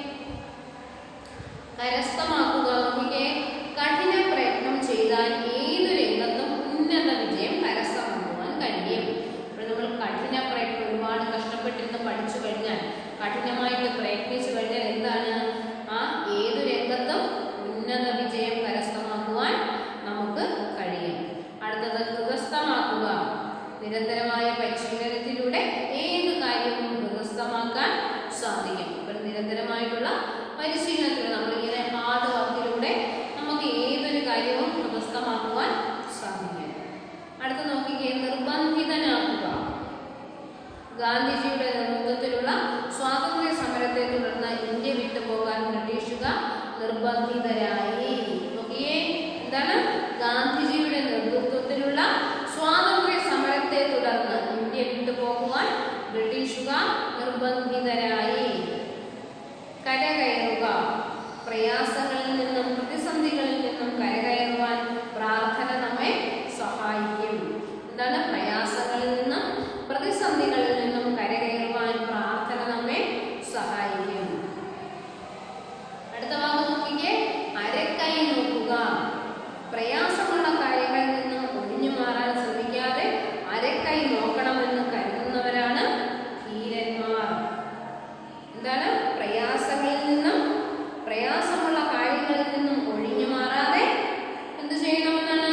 കരസ്ഥമാക്കുക. നോക്കിക്കേ, കഠിന പ്രയത്നം ചെയ്താൽ ഏതു രംഗത്തും ഉന്നത വിജയം കരസ്ഥമാക്കുവാൻ കഴിയും. അപ്പോൾ നമ്മൾ കഠിന പ്രയത്നം, ഒരുപാട് കഷ്ടപ്പെട്ടിരുന്ന് പഠിച്ചു കഴിഞ്ഞാൽ, കഠിനമായിട്ട് പ്രയത്നിച്ചു കഴിഞ്ഞാൽ എന്താണ്? ഏതു രംഗത്തും ഉന്നത വിജയം കരസ്ഥമാക്കുവാൻ നമുക്ക് കഴിയും. അടുത്തത് ഹൃദയസ്ഥമാക്കുക. നിരന്തരമായ പരിശീലനത്തിലൂടെ ഏത് കാര്യവും ഹൃദയസ്ഥമാക്കാൻ സാധിക്കും. അപ്പോൾ നിരന്തരമായിട്ടുള്ള പരിശീലനത്തിലൂടെ, നമ്മളിങ്ങനെ ഹാർഡ് വർക്കിലൂടെ നമുക്ക് ഏതൊരു കാര്യവും ഹൃദയസ്ഥമാക്കുവാൻ സാധിക്കും. അടുത്ത് നോക്കിക്കേ, നിർബന്ധിതനാക്കുക. ഗാന്ധിജിയുടെ നേതൃത്വത്തിലുള്ള സ്വാതന്ത്ര്യ സമരത്തെ തുടർന്ന് ഇന്ത്യ വിട്ടുപോകാൻ ബ്രിട്ടീഷുകാർ നിർബന്ധിതരായി. നോക്കിയേ, എന്താണ്? ഗാന്ധിജിയുടെ നേതൃത്വത്തിലുള്ള സ്വാതന്ത്ര്യ സമരത്തെ തുടർന്ന് ഇന്ത്യ വിട്ടുപോകുവാൻ ബ്രിട്ടീഷുകാർ നിർബന്ധിതരായി. കരകയറുക. പ്രയാസങ്ങളിൽ നിന്നും പ്രതിസന്ധികളിൽ നിന്നും കരകയറുവാൻ പ്രാർത്ഥന നമ്മെ സഹായിക്കും. എന്താണ്? പ്രയാസങ്ങളിൽ നിന്നും പ്രതിസന്ധികളിൽ നിന്നും കരകയറുവാൻ പ്രാർത്ഥന നമ്മെ സഹായിക്കും. അടുത്ത ഭാഗം നോക്കിക്കേ, അരക്കൈ നോക്കുക. പ്രയാസമുള്ള കാര്യങ്ങളിൽ നിന്നും ഒഴിഞ്ഞു മാറാൻ ശ്രമിക്കാതെ അരക്കൈ നോക്കണമെന്ന് കരുതുന്നവരാണ് ധീരന്മാർ. എന്താണ്? പ്രയാസങ്ങളിൽ നിന്നും, പ്രയാസമുള്ള കാര്യങ്ങളിൽ നിന്നും ഒഴിഞ്ഞു മാറാതെ എന്ത് ചെയ്യണമെന്നാണ്?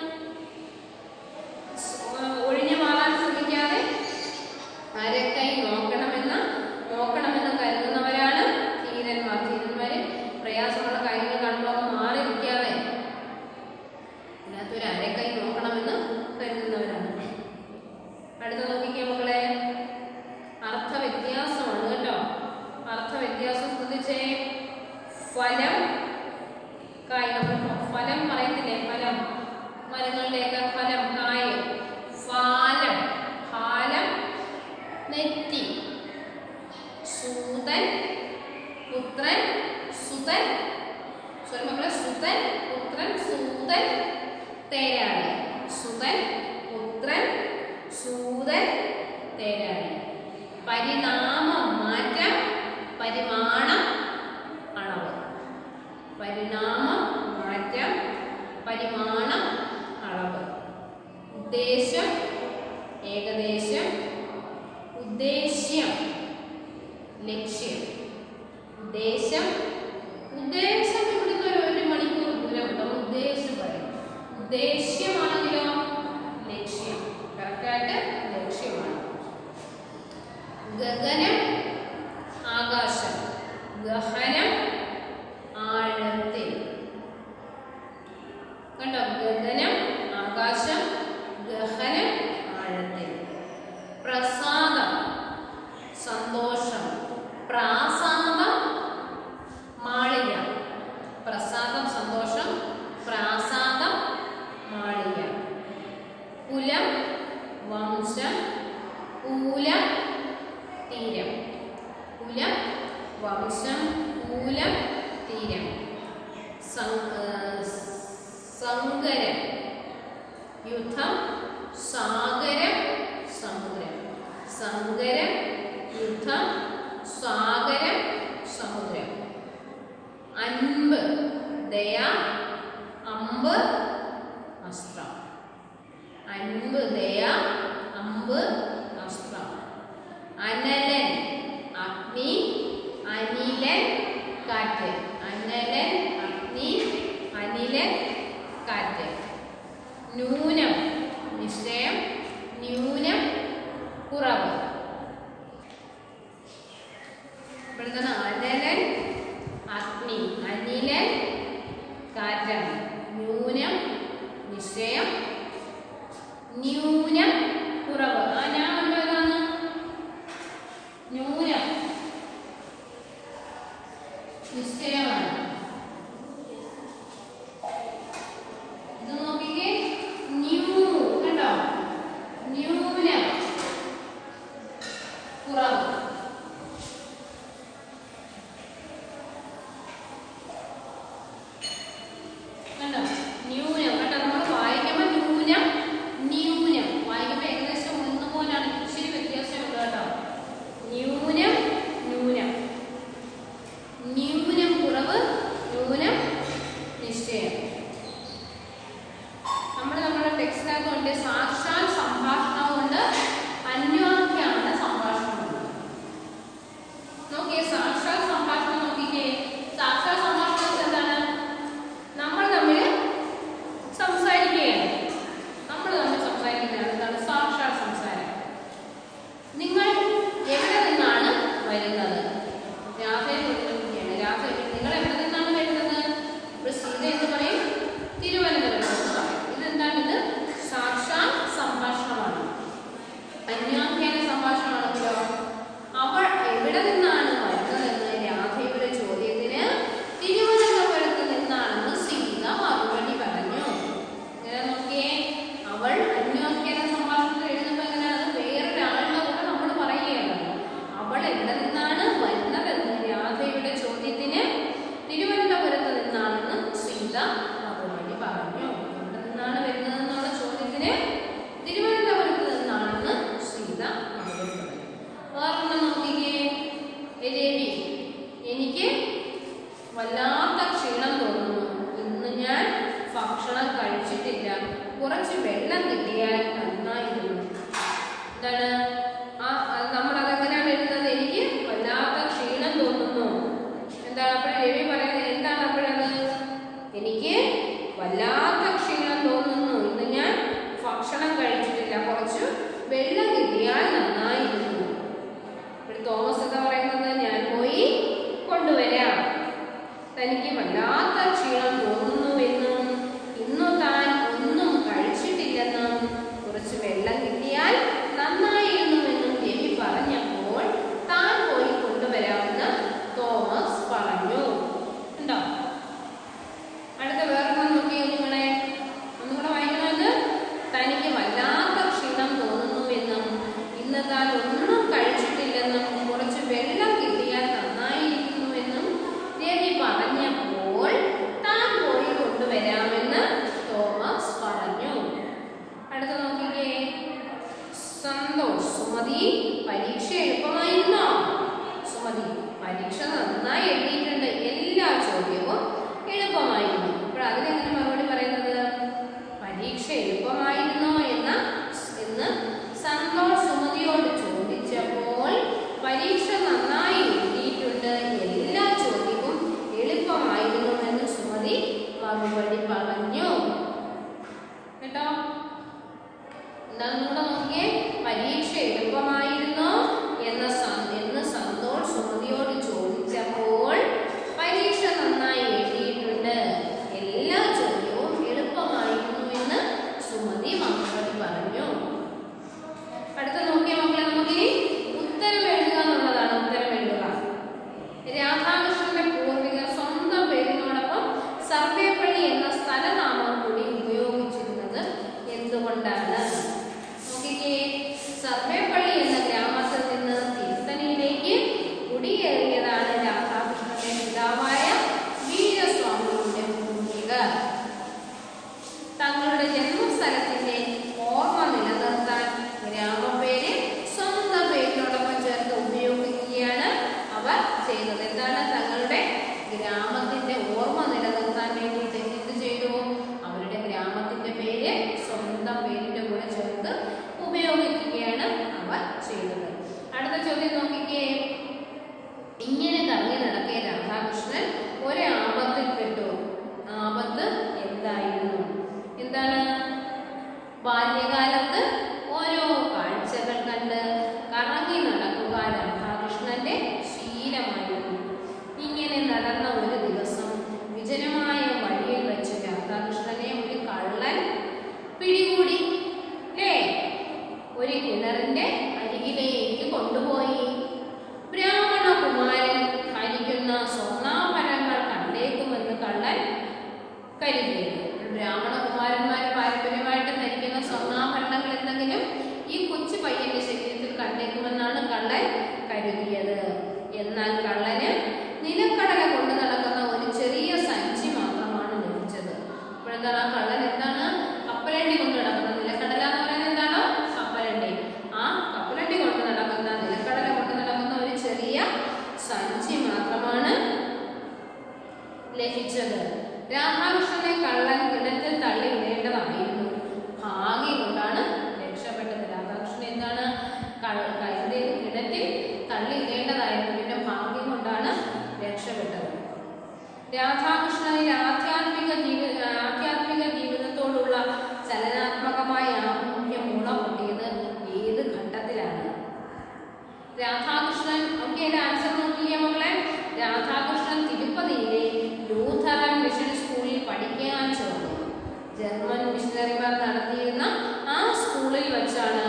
ഒഴിഞ്ഞു മാറാൻ ശ്രമിക്കാതെ അരക്കൈ നോക്കണമെന്ന് കരുതുന്നവരാണ് ധീരന്മാർ. ധീരന്മാര് പ്രയാസമുള്ള കാര്യങ്ങൾ കാണുമ്പോൾ മാറി നിൽക്കാതെ അതിനകത്തൊരു അരക്കൈ നോക്കണമെന്ന് കരുതുന്നവരാണ്. അടുത്ത നോക്കിക്കേ മക്കളെ, അർത്ഥവ്യത്യാസമാണ് കേട്ടോ. അർത്ഥവ്യത്യാസം ശ്രദ്ധിച്ചേ. ഫലം, കായ്. നമ്മൾ ഫലം പറയത്തില്ലേ, ഫലം, മരങ്ങളുടെയൊക്കെ ഫലം, കായ്. ഫാലം, ഫാലം, നെറ്റി. സൂതൻ, പുത്രൻ, സുതൻ, സോറി മക്കളെ, സുതൻ, പുത്രൻ, സൂതൻ, തേരാളി. സുതൻ, പുത്രൻ, സൂതൻ, തേരാളി. പരിണാമം, മാറ്റം, പരിമാണം, അളവ്. പരിണാമം, മാറ്റം, പരിമാണം, അളവ്. ഉദ്ദേശം, ഏകദേശം, ഉദ്ദേശ്യം, ലക്ഷ്യം. ഉദ്ദേശം, ഉദ്ദേശം ഇവിടുന്ന് ഒരു മണിക്കൂർ ദൂരം നമ്മൾ ഉദ്ദേശം പറയും. ഉദ്ദേശ്യമാണെങ്കിലോ ലക്ഷ്യം, കറക്റ്റായിട്ട് ലക്ഷ്യമാണ്. ഗഗനം, ആകാശം. ഗഹനം, ആഴത്തിൽ. കണ്ടോ, ഗഗനം, ആകാശം, ഗഹനം, ആഴത്തിൽ. പ്രസാദം, സന്തോഷം. പ്രാസാദം, മാളിക. പ്രസാദം, സന്തോഷം. പ്രാസാദം, മാളിക. കുലം, വംശം. കൂലം, തീരം. കുലം, വംശം, കൂലം, തീരം. സങ്കരം, യുദ്ധം. സാഗരം, സമുദ്രം. സങ്കരം, യുദ്ധം, സാഗരം, സമുദ്രം. അൻപ്, ദയ. അമ്പ്, അസ്ത്രം. അൻപ്, ദയ, അമ്പ്, അസ്ത്രം. അനലൻ, അഗ്നി. അനിലൻ, കാറ്റ്. അനലൻ, അഗ്നി. അനിലൻ, കാറ്റ്. ന്യൂനം, നിശ്ചയം. ന്യൂനം, കുറവ്. ഇവിടുത്തെ അനലൻ, അഗ്നി. അനിലൻ, കാറ്റാണ്. ന്യൂനം, നിശ്ചയം. ന്യൂനം, കുറവ്. ആ ഞാൻ ഉള്ളതാണ് ന്യൂനം, നിശ്ചയമാണ്. ഇത് നോക്കിക്കേ, ന്യൂ. കണ്ടോ, ന്യൂനം, കുറവ്. കണ്ടോ, ന്യൂനം. കണ്ടോ, നമ്മൾ വായിക്കുമ്പോൾ ന്യൂനം, ന്യൂനം വായിക്കുമ്പോൾ ഏകദേശം ഒന്നുപോലാണ്, ഇച്ചിരി വ്യത്യാസമുണ്ട് കേട്ടോ. ന്യൂനം, ന്യൂനം. ന്യൂനം, കുറവ്. ന്യൂനം, നിശ്ചയം. നമ്മുടെ ടെക്സ്റ്റിനകത്തുണ്ട് സാക്ഷാൽ സംഭാഷണമുണ്ട്, അന്വാഖ്യാന സംഭാഷണമുണ്ട്. നോക്കിയേ, സാക്ഷാൽ സംഭാഷണം നോക്കിക്കേ. സാക്ഷാൽ സംഭാഷണം എന്താണ്? നമ്മൾ തമ്മിൽ സംസാരിക്കുകയാണ്. നമ്മൾ തമ്മിൽ സംസാരിക്കുന്നതാണ്. എന്താണ് സാക്ഷാൽ സംസാരം? നിങ്ങൾ എവിടെ നിന്നാണ് വരുന്നത്? രാധയെ ചോദിക്കുകയാണ്. രാധ, നിങ്ങൾ എവിടെ നിന്നാണ് വരുന്നത്? ഇപ്പോൾ സീത എന്ന് പറയും, തിരുവനന്തപുരം എന്ന് പറയും. ഇതെന്താണ്? ഇത് സാക്ഷാൽ സംഭാഷണമാണ്. അന്വാഖ്യാന സംഭാഷണമാണെങ്കിലോ, അവൾ എവിടെ നിന്നാണ് വരുന്നതെന്ന് രാധയുടെ ചോദ്യത്തിന് തിരുവനന്തപുരത്ത് നിന്നാണെന്ന് സീത മറുപടി പറഞ്ഞു. ഇങ്ങനെ നോക്കിയേ, അവൾ അന്വാഖ്യാന സംഭാഷണത്തിൽ എഴുതുമ്പോൾ എങ്ങനെയാണ്? വേറൊരാളുടെ കൂടെ നമ്മൾ പറയുകയാണ്. അവൾ എവിടെ നിന്നാണ് വരുന്നതെന്ന് രാധയുടെ ചോദ്യത്തിന് തിരുവനന്തപുരത്ത് നിന്നാണെന്ന് സീത മറുപടി പറഞ്ഞു. എവിടെ നിന്നാണ് വരുന്നതെന്നുള്ള ചോദ്യത്തിന് തിരുവനന്തപുരത്ത് നിന്നാണെന്ന് സീത മറുപടി പറഞ്ഞു. വേറൊന്നും നോക്കിക്കേ, രവി, എനിക്ക് വല്ലാത്ത ക്ഷീണം തോന്നുന്നു. ഇന്ന് ഞാൻ ഭക്ഷണം കഴിച്ചിട്ടില്ല. കുറച്ച് വെള്ളം കിട്ടിയാൽ നന്നായിരുന്നു. എന്താണ് നമ്മൾ അതെങ്ങനെയാണ് എഴുതുന്നത്? എനിക്ക് വല്ലാത്ത ക്ഷീണം തോന്നുന്നു. എന്താണ് അപ്പോൾ രവി പറയുന്നത്? എന്താണ് അപ്പോഴത്? എനിക്ക് വല്ലാത്ത ക്ഷീണം തോന്നുന്നു. ഇന്ന് ഞാൻ ഭക്ഷണം കഴിച്ചിട്ടില്ല. കുറച്ച് വെള്ളം കിട്ടിയാൽ നന്നായിരുന്നു. ഇപ്പോൾ തോമസ് എന്താ പറയുന്നത്? ഞാൻ പോയി കൊണ്ടുവരാം. തനിക്ക് വല്ലാത്ത ക്ഷീണം തോന്നുന്നുവെന്നും ഇന്നു താൻ ഒന്നും കഴിച്ചിട്ടില്ലെന്നും കുറച്ച് വെള്ളം കിട്ടിയാൽ നന്നായിരുന്നു ഗ്രാമത്തിന്റെ ഓർമ്മ നിലനിർത്താൻ വേണ്ടിയിട്ട് എന്ത് ചെയ്തു? അവരുടെ ഗ്രാമത്തിന്റെ പേര് സ്വന്തം പേരിന്റെ കൂടെ ചേർത്ത് ഉപയോഗിക്കുകയാണ് അവർ ചെയ്തത്. അടുത്ത ചോദ്യം നോക്കിക്കേ. ഇങ്ങനെ കറങ്ങി നടക്കിയ രാധാകൃഷ്ണൻ ഒരാപത്തിൽപ്പെട്ടു. ആപത്ത് എന്തായിരുന്നു? എന്താണ്? ബാല്യകാലത്ത് ഓരോ കാഴ്ചകൾ കണ്ട് കറങ്ങി നടക്കുക രാധാകൃഷ്ണന്റെ ശീലമായിരുന്നു. ഇങ്ങനെ നടന്ന ഒരു ദിവസം വിജനമായ വഴിയിൽ വെച്ച് രാധാകൃഷ്ണനെ ഒരു കള്ളൻ പിടികൂടി. ഒരു കിണറിന്റെ അരികിലേക്ക് കൊണ്ടുപോയി. ബ്രാഹ്മണ കുമാരൻ ധരിക്കുന്ന സ്വർണ്ണാഭരണങ്ങൾ കണ്ടേക്കുമെന്ന് കള്ളൻ കരുതിയത്. ബ്രാഹ്മണ കുമാരന്മാർ പാരമ്പര്യമായിട്ട് ധരിക്കുന്ന സ്വർണ്ണാഭരണങ്ങൾ എന്തെങ്കിലും ഈ കൊച്ചു പയ്യന്റെ ശരീരത്തിൽ കണ്ടേക്കുമെന്നാണ് കള്ളൻ കരുതിയത്. എന്നാൽ കള്ളന് നിലക്കടല കൊണ്ട് നടക്കുന്ന ഒരു ചെറിയ സഞ്ചി മാത്രമാണ് ലഭിച്ചത്. അപ്പോഴെന്താണ് ആ കള്ളൻ എന്താണ് കപ്പലണ്ടി കൊണ്ട് നടക്കുന്നത്? നിലക്കടല എന്ന് പറയുന്നത് എന്താണോ? കപ്പലണ്ടി. ആ കപ്പലണ്ടി കൊണ്ട് നടക്കുന്ന, നിലക്കടല കൊണ്ട് നടക്കുന്ന ഒരു ചെറിയ സഞ്ചി മാത്രമാണ് ലഭിച്ചത്. രാധാകൃഷ്ണനെ കള്ളൻ കിണറ്റിൽ തള്ളി ഇടേണ്ടതായിരുന്നു. ഭാഗ്യം കൊണ്ടാണ് രക്ഷപ്പെട്ടത്. രാധാകൃഷ്ണൻ എന്താണ് കിണറ്റിൽ തള്ളി ഇടേണ്ടതായിരുന്നു. പിന്നെ ഭാഗ്യം കൊണ്ടാണ് രക്ഷപ്പെട്ടത്. രാധാകൃഷ്ണനിൽ ആധ്യാത്മിക ജീവിതത്തോടുള്ള ചലനാത്മകമായ ആഭിമുഖ്യം മുളപൊട്ടിയത് ഏത് ഘട്ടത്തിലാണ്? രാധാകൃഷ്ണൻ ആൻസർ നോക്കിയേ മക്കളെ. രാധാകൃഷ്ണൻ തിരുപ്പതിയിലെ ലൂഥറൻ മിഷൻ സ്കൂളിൽ പഠിക്കാൻ ചേർന്നു. ജർമ്മൻ മിഷണറിമാർ നടത്തിയിരുന്ന ആ സ്കൂളിൽ വെച്ചാണ്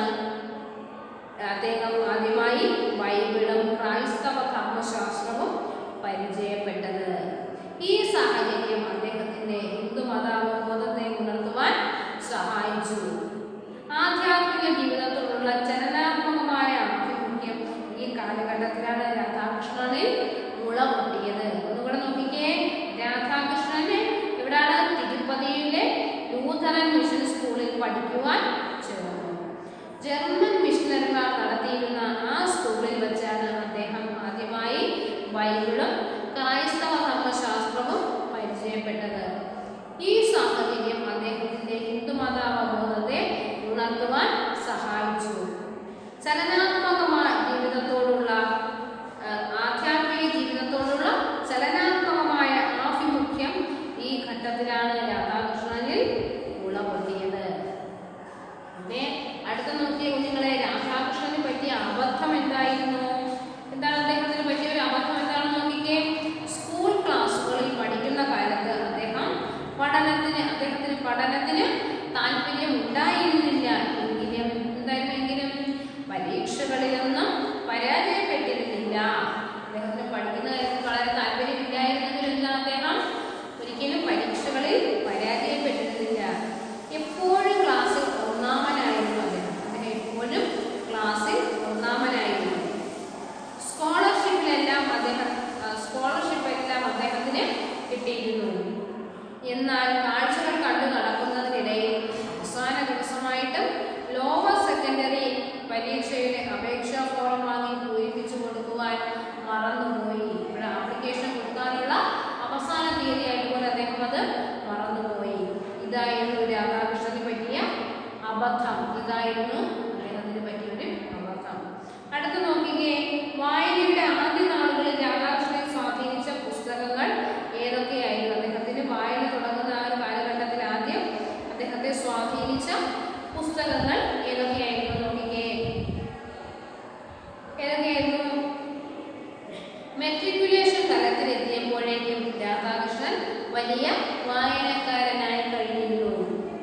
അദ്ദേഹം ആദ്യമായി ബൈബിളും ക്രൈസ്തവ ധർമ്മശാസ്ത്രവും പരിചയപ്പെട്ടത്. ഈ സാഹചര്യം അദ്ദേഹത്തിന്റെ ഹിന്ദുമതാവബോധത്തെ ഉണർത്തുവാൻ സഹായിച്ചു. ആധ്യാത്മിക ജീവിതത്തോടുള്ള ചലനാത്മകമായ ആഭിമുഖ്യം ഈ കാലഘട്ടത്തിലാണ് രാധാകൃഷ്ണനിൽ മുളപൊട്ടിയത്. ഒന്നുകൂടെ നോക്കിക്കേ. രാധാകൃഷ്ണന് എവിടാണ്? തിരുപ്പതിയിലെ ലൂഥറൻ മിഷൻ സ്കൂളിൽ പഠിക്കുവാൻ ചേർന്നു. ജർമ്മൻ മിഷണറിമാർ നടത്തിയിരുന്ന ആ സ്കൂളിൽ വെച്ചാണ് അദ്ദേഹം ആദ്യമായി ബൈബിളും ക്രൈസ്തവ ധർമ്മശാസ്ത്രവും പരിചയപ്പെട്ടത്. ഈ സാഹചര്യം അദ്ദേഹത്തിന്റെ ഹിന്ദുമതാവബോധത്തെ ഉണർത്തുവാൻ സഹായിച്ചു. ചലനാത്മകമായ ജീവിതത്തോടുള്ള ആധ്യാത്മിക ജീവിതത്തോടുള്ള ചലനാത്മകമായ ആഭിമുഖ്യം ഈ ഘട്ടത്തിലാണ് രാധാകൃഷ്ണനിൽ മുളപൊട്ടിയത്. അടുത്ത നോക്കിയ കുഞ്ഞുങ്ങളെ, രാധാകൃഷ്ണന് പറ്റിയ അബദ്ധം എന്തായിരുന്നു? എന്താണ് അദ്ദേഹത്തിന് പറ്റിയ ഒരു അബദ്ധം എന്താണെന്ന് നോക്കിക്കേ. സ്കൂൾ ക്ലാസ്സുകളിൽ പഠിക്കുന്ന കാലത്ത് അദ്ദേഹത്തിന് പഠനത്തിന് താല്പര്യം ഉണ്ടായിരുന്നില്ല. എങ്കിലും പരീക്ഷകളിലൊന്നും പരാജയപ്പെട്ടിരുന്നില്ല. അദ്ദേഹത്തിന് പഠിക്കുന്ന കാര്യത്തിൽ വളരെ താല്പര്യമില്ലായിരുന്നെങ്കിലും എന്താണ് അദ്ദേഹം ഒരിക്കലും പരീക്ഷകളിൽ പരാജയപ്പെട്ടിരുന്നില്ല. എപ്പോഴും ക്ലാസ്സിൽ ഒന്നാമനായിരുന്നു അദ്ദേഹം. എപ്പോഴും ക്ലാസ്സിൽ ഒന്നാമനായിരുന്നു. സ്കോളർഷിപ്പെല്ലാം അദ്ദേഹത്തിന് കിട്ടിയിരുന്നു. എന്നാൽ കാഴ്ചകൾ കണ്ടു നടക്കുന്നതിനിടയിൽ അവസാന ദിവസമായിട്ടും ലോവർ സെക്കൻഡറി പരീക്ഷയുടെ അപേക്ഷാ ഫോം വാങ്ങി പൂരിപ്പിച്ചു കൊടുക്കുവാൻ മറന്നുപോയി. ഇവിടെ ആപ്ലിക്കേഷൻ കൊടുക്കാനുള്ള അവസാന തീയതി ആയതുപോലെ അദ്ദേഹം അത് മറന്നുപോയി. ഇതായിരുന്നു രാധാകൃഷ്ണന് പറ്റിയ അബദ്ധം. അദ്ദേഹത്തിന് പറ്റിയൊരു അബദ്ധം. അടുത്ത് നോക്കിക്കേ. വായനയുടെ ആദ്യ നാളുകളിൽ രാധാകൃഷ്ണനെ സ്വാധീനിച്ച പുസ്തകങ്ങൾ ഏതൊക്കെയായിരുന്നു? അദ്ദേഹത്തിന് വായന തുടങ്ങുന്ന ആ ഒരു കാലഘട്ടത്തിൽ ആദ്യം അദ്ദേഹത്തെ സ്വാധീനിച്ച പുസ്തകങ്ങൾ ഏതൊക്കെയായിരുന്നു? നോക്കിക്കേ. ഏതൊക്കെയായിരുന്നു? മെട്രിക്കുലേഷൻ തലത്തിലെത്തിയപ്പോഴേക്കും രാധാകൃഷ്ണൻ വലിയ വായനക്കാരനായി കഴിഞ്ഞിരുന്നു.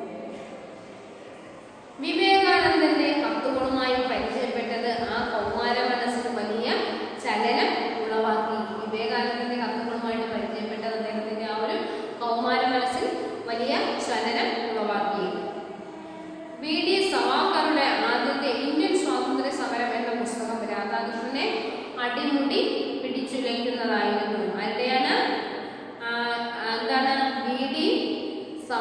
വിവേകാനന്ദന്റെ കത്തുകളുമായി പരിചയപ്പെട്ടത് ആ കൗമാര മനസ്സിന് വലിയ ചലനം ഉളവാക്കി. വിവേകാനന്ദന്റെ കത്തുകളുമായിട്ട് പരിചയപ്പെട്ടത് അദ്ദേഹത്തിന്റെ ആ ഒരു കൗമാര മനസ്സിൽ വലിയ ചലനം ഉളവാക്കി. വി.ഡി. സവാക്കറുടെ ആദ്യത്തെ ഇന്ത്യൻ സ്വാതന്ത്ര്യ സമരം എന്ന പുസ്തകം രാധാകൃഷ്ണനെ അടിമുടി പിടിച്ചുലയ്ക്കുന്നതായിരുന്നു. ആരുടെയാണ്? വി.ഡി.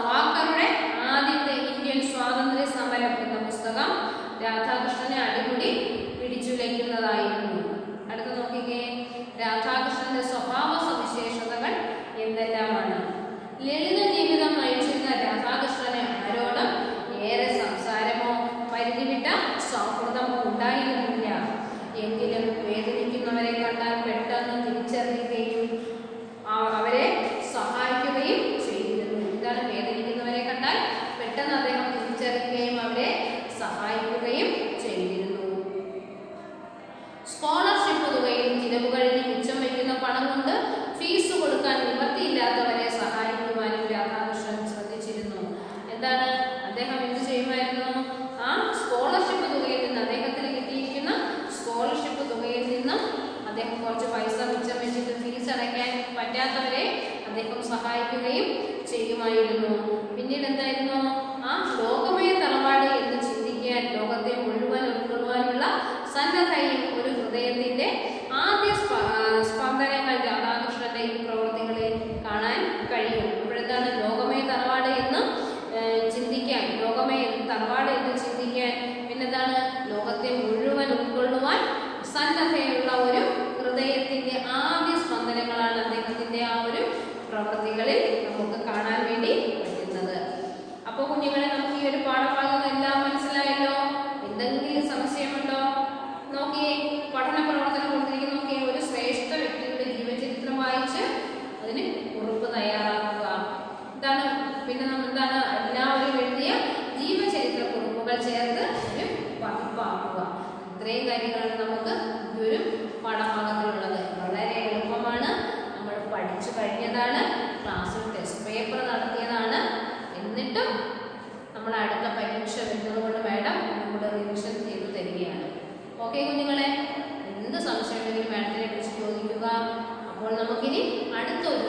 അറിയാത്തവരെ അദ്ദേഹം സഹായിക്കുകയും ചെയ്യുമായിരുന്നു. പിന്നീട് എന്തായിരുന്നു? ആ ലോകമയ തറവാട് എന്ന് ചിന്തിക്കാൻ, ലോകത്തെ മുഴുവൻ ഉൾക്കൊള്ളുവാനുള്ള സന്നദ്ധയും ഒരു ഹൃദയത്തിന്റെ ആദ്യ സ്പന്ദനങ്ങൾ രാധാകൃഷ്ണന്റെ ഈ പ്രവൃത്തികളിൽ കാണാൻ കഴിയും. ഇപ്പോഴെന്താണ് ലോകമയ തറവാട് എന്ന് ചിന്തിക്കാൻ, ലോകമയ തറവാട് എന്ന് ചിന്തിക്കാൻ, പിന്നെന്താണ് ലോകത്തെ മുഴുവൻ ഉൾക്കൊള്ളുവാൻ സന്നദ്ധയുള്ള ഒരു ഹൃദയത്തിന്റെ ആദ്യ സ്പന്ദനങ്ങളാണ് അദ്ദേഹത്തിന്റെ ആ ഒരു പ്രവൃത്തികളിൽ നമുക്ക് കാണാൻ വേണ്ടി പറ്റുന്നത്. അപ്പൊ കുഞ്ഞുങ്ങളെ, നമുക്ക് ഈ ഒരു പാഠഭാഗം എല്ലാം മനസ്സിലായല്ലോ? എന്തെങ്കിലും സംശയമുണ്ടോ? നോക്കിയേ, പഠന പ്രവർത്തനം കൊടുത്തിരിക്കുന്ന നോക്കിയേ, ഒരു ശ്രേഷ്ഠ വ്യക്തിയുടെ ജീവചരിത്രം വായിച്ച് അതിന് കുറിപ്പ് തയ്യാറാക്കുക. എന്താണ് പിന്നെ നമ്മൾ എന്താണ് എല്ലാവരും എഴുതിയ ജീവചരിത്ര കുറിപ്പുകൾ ചേർത്ത് ഒരു പതിപ്പാക്കുക. ഇത്രയും കാര്യങ്ങളാണ് നമുക്ക് ഈ ഒരു പാഠഭാഗത്തിലുള്ളത്. വളരെ എളുപ്പമാണ്, നമ്മൾ പഠിച്ചു കഴിഞ്ഞതാണ്, ക്ലാസ്സിൽ ടെസ്റ്റ് പേപ്പർ നടത്തിയതാണ്. എന്നിട്ടും നമ്മൾ അടുത്ത പരീക്ഷ വരുന്നതുകൊണ്ട് മാഡം നമ്മുടെ റിവിഷൻ ചെയ്ത് തരികയാണ്. ഓക്കെ കുഞ്ഞുങ്ങളെ, എന്ത് സംശയം ഉണ്ടെങ്കിലും മാഡത്തിനെ വിളിച്ച് ചോദിക്കുക. അപ്പോൾ നമുക്കിനി അടുത്ത ഒരു